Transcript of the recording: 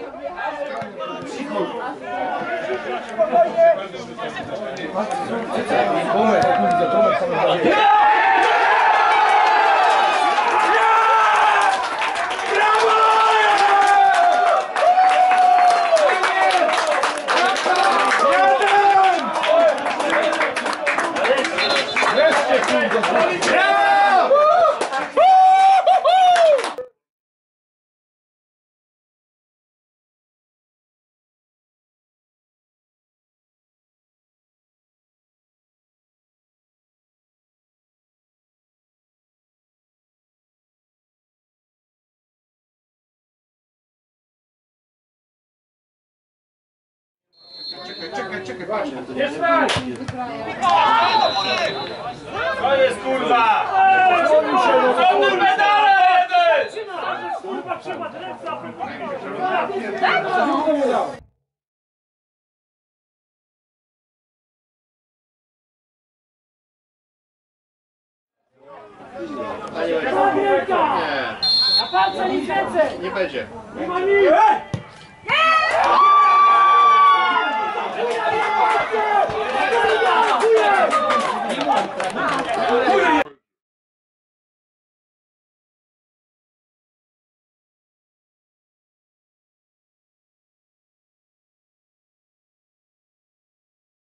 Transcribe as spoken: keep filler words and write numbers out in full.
Czekaj, czekaj, czekaj, patrz. To jest kurwa! Żadnym medalem! Kurwa, trzeba dyrekcja! Nie. Na palce nic więcej! Nie będzie. Nie ma nic! Kurde!